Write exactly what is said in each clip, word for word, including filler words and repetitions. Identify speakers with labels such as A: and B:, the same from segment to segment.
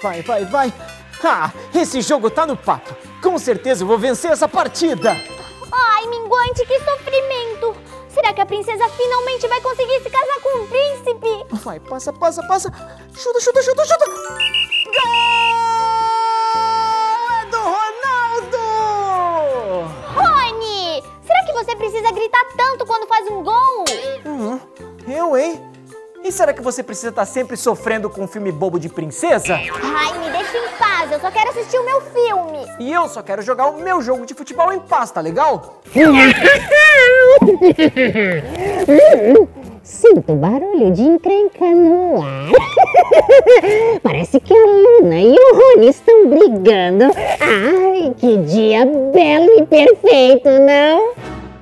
A: Vai, vai, vai. Ah, esse jogo tá no papo. Com certeza eu vou vencer essa partida.
B: Ai, minguante, que sofrimento. Será que a princesa finalmente vai conseguir se casar com o príncipe?
A: Vai, passa, passa, passa. Chuta, chuta, chuta, chuta. Gol! É do Ronaldo!
B: Rony, será que você precisa gritar tanto quando faz um gol?
A: Uhum. Eu, hein? E será que você precisa estar sempre sofrendo com um filme bobo de princesa?
B: Ai, me deixa em paz, eu só quero assistir o meu filme.
A: E eu só quero jogar o meu jogo de futebol em paz, tá legal?
C: Sinto barulho de encrenca no ar. Parece que a Luna e o Rony estão brigando. Ai, que dia belo e perfeito, não?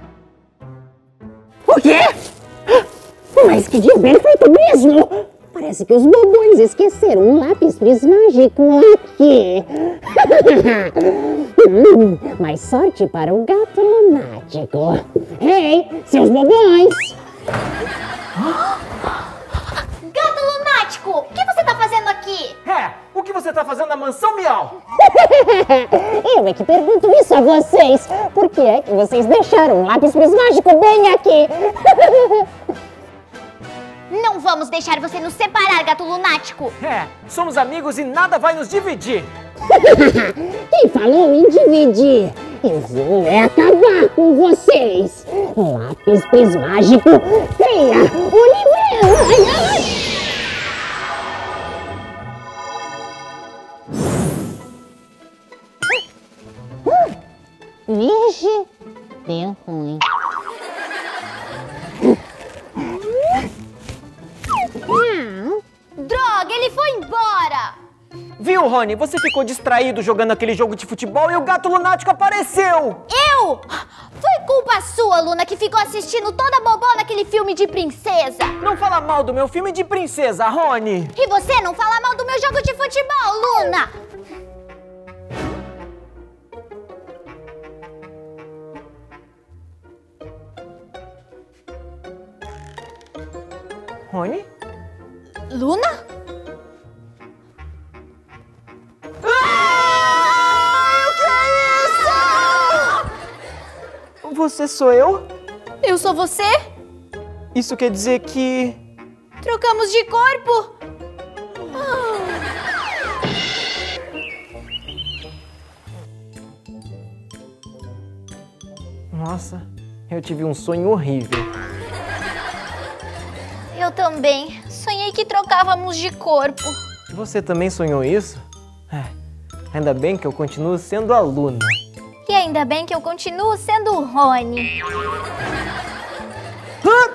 C: O quê? Mas que dia perfeito mesmo! Parece que os bobões esqueceram um lápis prismático aqui. hum, mais sorte para o gato lunático. Ei, seus bobões!
B: Gato lunático, o que você tá fazendo aqui?
A: É, o que você tá fazendo na mansão Miau?
C: Eu é que pergunto isso a vocês. Por que é que vocês deixaram um lápis prismático bem aqui?
B: Não vamos deixar você nos separar, gato lunático.
A: É, somos amigos e nada vai nos dividir.
C: Quem falou em dividir? Eu vou é acabar com vocês. Lápis prismático, cria universo. Ai, ai. Vixe, deu ruim.
B: Droga, ele foi embora!
A: Viu, Rony? Você ficou distraído jogando aquele jogo de futebol e o gato lunático apareceu!
B: Eu? Foi culpa sua, Luna, que ficou assistindo toda bobona aquele filme de princesa.
A: Não fala mal do meu filme de princesa, Rony!
B: E você não fala mal do meu jogo de futebol, Luna!
A: Rony?
B: Luna?
A: Ah, o que é isso? Você sou eu?
B: Eu sou você?
A: Isso quer dizer que...
B: Trocamos de corpo?
A: Nossa, eu tive um sonho horrível.
B: Eu também. Sonhei que trocávamos de corpo.
A: Você também sonhou isso? É, ainda bem que eu continuo sendo a Luna.
B: E ainda bem que eu continuo sendo o Rony.
A: Hã?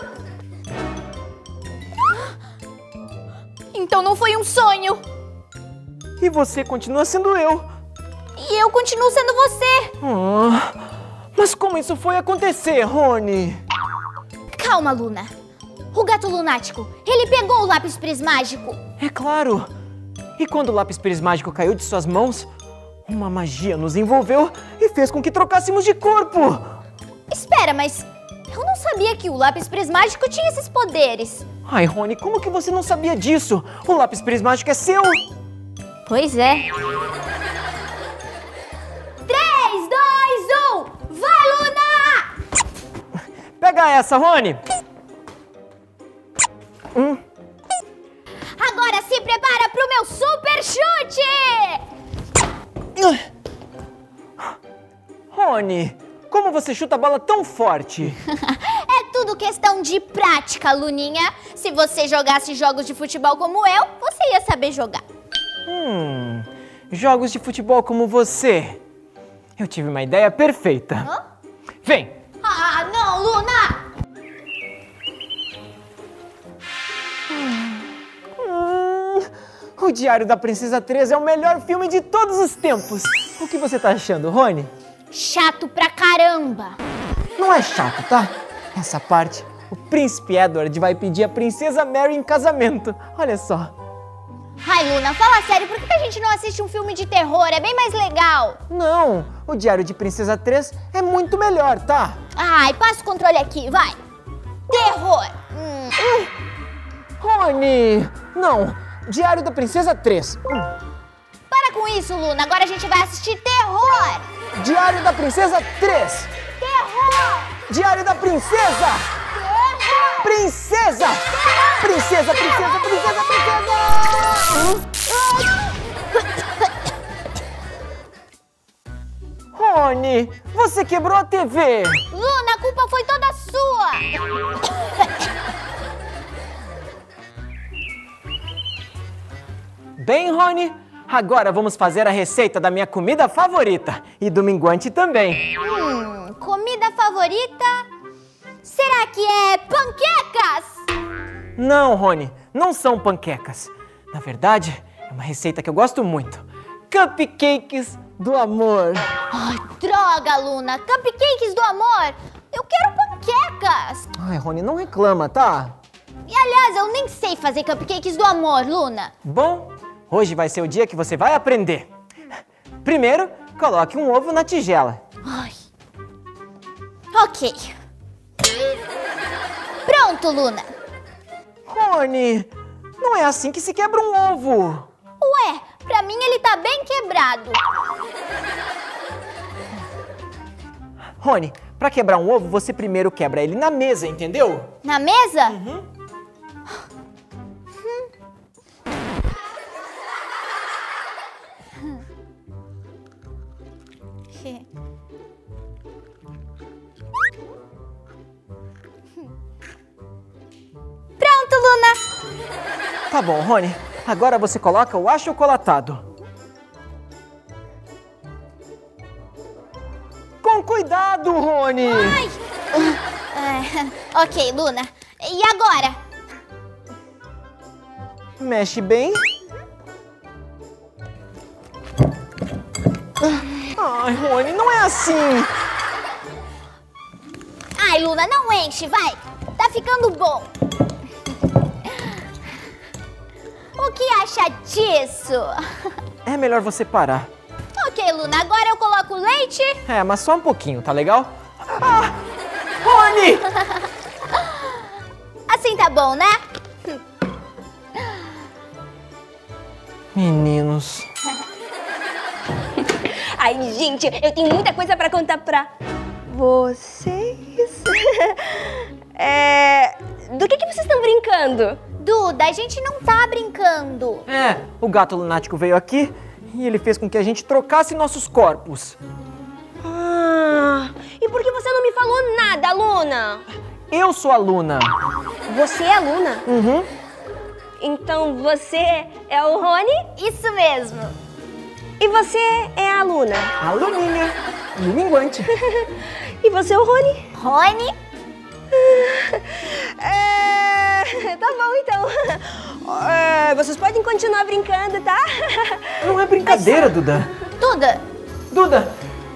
B: Então não foi um sonho.
A: E você continua sendo eu.
B: E eu continuo sendo você.
A: Ah, mas como isso foi acontecer, Rony?
B: Calma, Luna. O gato lunático, ele pegou o lápis prismático.
A: É claro. E quando o lápis prismático caiu de suas mãos, uma magia nos envolveu e fez com que trocássemos de corpo.
B: Espera, mas eu não sabia que o lápis prismático tinha esses poderes.
A: Ai, Rony, como que você não sabia disso? O lápis prismático é seu.
B: Pois é. três, dois, um, vai, Luna!
A: Pega essa, Rony. Hum.
B: Agora se prepara pro meu super chute!
A: Rony, como você chuta a bola tão forte?
B: É tudo questão de prática, Luninha. Se você jogasse jogos de futebol como eu, você ia saber jogar.
A: Hum, jogos de futebol como você. Eu tive uma ideia perfeita.
B: Hã?
A: Vem!
B: Ah, não, Luna!
A: Hum, o Diário da Princesa três é o melhor filme de todos os tempos. O que você tá achando, Rony?
B: Chato pra caramba!
A: Não é chato, tá? Essa parte, o príncipe Edward vai pedir a princesa Mary em casamento. Olha só.
B: Ai, Luna, fala sério, por que a gente não assiste um filme de terror? É bem mais legal.
A: Não, o Diário de Princesa três é muito melhor, tá?
B: Ai, passa o controle aqui, vai. Terror. Hum.
A: Uh, Rony! Não, Diário da Princesa três. Hum.
B: com isso, Luna. Agora a gente vai assistir terror.
A: Diário da Princesa três.
B: Terror.
A: Diário da Princesa.
B: Terror.
A: Princesa. Princesa, princesa, princesa, princesa. Rony, você quebrou a T V.
B: Luna, a culpa foi toda sua.
A: Bem, Rony, agora vamos fazer a receita da minha comida favorita e do minguante também.
B: Hum, comida favorita? Será que é panquecas?
A: Não, Rony, não são panquecas. Na verdade, é uma receita que eu gosto muito. Cupcakes do amor.
B: Ai, droga, Luna. Cupcakes do amor. Eu quero panquecas.
A: Ai, Rony, não reclama, tá?
B: E, aliás, eu nem sei fazer cupcakes do amor, Luna.
A: Bom, hoje vai ser o dia que você vai aprender. Primeiro, coloque um ovo na tigela.
B: Ai. Ok. Pronto, Luna.
A: Rony, não é assim que se quebra um ovo.
B: Ué, pra mim ele tá bem quebrado.
A: Rony, pra quebrar um ovo, você primeiro quebra ele na mesa, entendeu?
B: Na mesa?
A: Uhum.
B: Pronto, Luna.
A: Tá bom, Rony. Agora você coloca o achocolatado. Com cuidado, Rony!
B: Ai. Ah, ok, Luna. E agora?
A: Mexe bem. Ai, Rony, não é assim.
B: Ai, Luna, não enche, vai. Tá ficando bom. O que acha disso?
A: É melhor você parar.
B: Ok, Luna, agora eu coloco leite.
A: É, mas só um pouquinho, tá legal? Ah! Rony!
B: Assim tá bom, né?
A: Meninos.
D: Ai, gente, eu tenho muita coisa pra contar pra vocês. É... Do que, que vocês estão brincando?
B: Duda, a gente não tá brincando.
A: É, o gato lunático veio aqui e ele fez com que a gente trocasse nossos corpos.
D: Ah, e por que você não me falou nada, Luna?
A: Eu sou a Luna.
D: Você é a Luna?
A: Uhum.
D: Então você é o Rony?
B: Isso mesmo.
D: E você é a Luna?
A: A Luninha. E o minguante.
D: E você é o Rony?
B: Rony?
D: É... Tá bom, então. É, vocês podem continuar brincando, tá?
A: Não é brincadeira, Duda.
B: Duda.
A: Duda.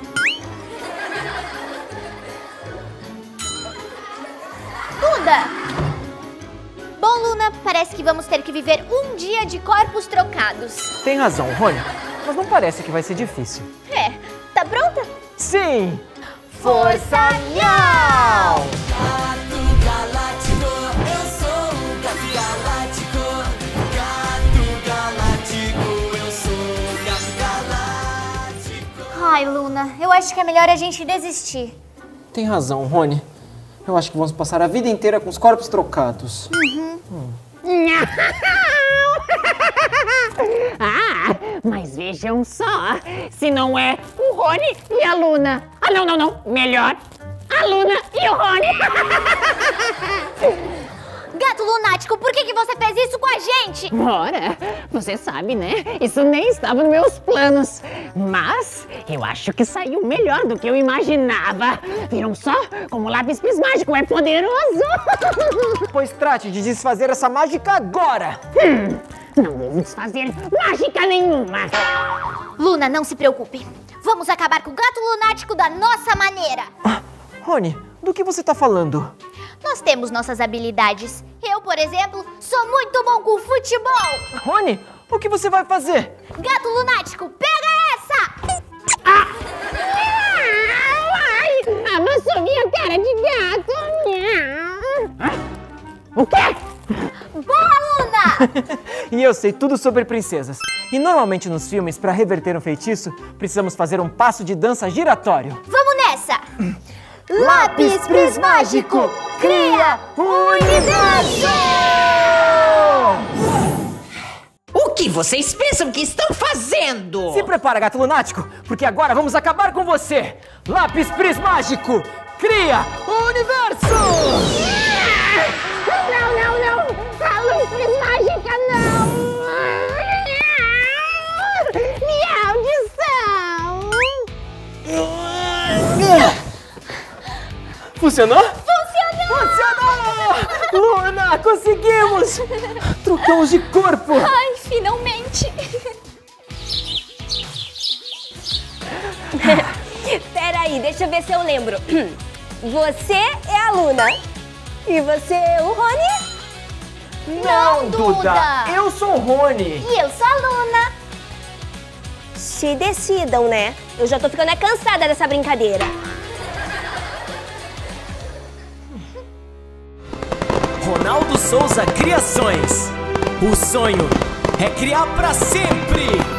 B: Duda. Bom, Luna, parece que vamos ter que viver um dia de corpos trocados.
A: Tem razão, Rony. Mas não parece que vai ser difícil.
B: É, tá pronta?
A: Sim!
B: Força Miau!
E: Gato Galáctico, eu sou o Gato Galáctico. Gato Galáctico, eu sou o Gato Galáctico.
B: Ai, Luna, eu acho que é melhor a gente desistir.
A: Tem razão, Rony. Eu acho que vamos passar a vida inteira com os corpos trocados.
C: Hum. Ah, mas vejam só, se não é o Rony e a Luna. Ah, não, não, não, melhor, a Luna e o Rony.
B: Gato lunático, por que, que você fez isso com a gente?
C: Ora, você sabe, né? Isso nem estava nos meus planos. Mas eu acho que saiu melhor do que eu imaginava. Viram só como o lápis prismático é poderoso?
A: Pois trate de desfazer essa mágica agora!
C: Hum, não devo desfazer mágica nenhuma.
B: Luna, não se preocupe. Vamos acabar com o gato lunático da nossa maneira.
A: Ah, Rony, do que você tá falando?
B: Nós temos nossas habilidades. Eu, por exemplo, sou muito bom com futebol.
A: Rony, o que você vai fazer?
B: Gato lunático, pega essa!
C: Ah! Ai, amassou minha cara de gato. Ah, o quê?
B: Boa, Luna! Luna!
A: E eu sei tudo sobre princesas. E normalmente nos filmes, para reverter um feitiço, precisamos fazer um passo de dança giratório.
B: Vamos nessa! Lápis Prismágico, cria o universo!
F: O que vocês pensam que estão fazendo?
A: Se prepara, gato lunático, porque agora vamos acabar com você! Lápis Prismágico, cria o universo!
C: Não, não, não! A luz prismágica não! Minha audição!
A: Funcionou?
B: Funcionou!
A: Funcionou! Luna, conseguimos! Trocamos de corpo!
B: Ai, finalmente!
D: Peraí, deixa eu ver se eu lembro. Você é a Luna. E você é o Rony?
B: Não, Duda!
A: Eu sou o Rony!
B: E eu sou a Luna!
D: Se decidam, né? Eu já tô ficando é cansada dessa brincadeira.
E: Ronaldo Souza Criações. O sonho é criar pra sempre.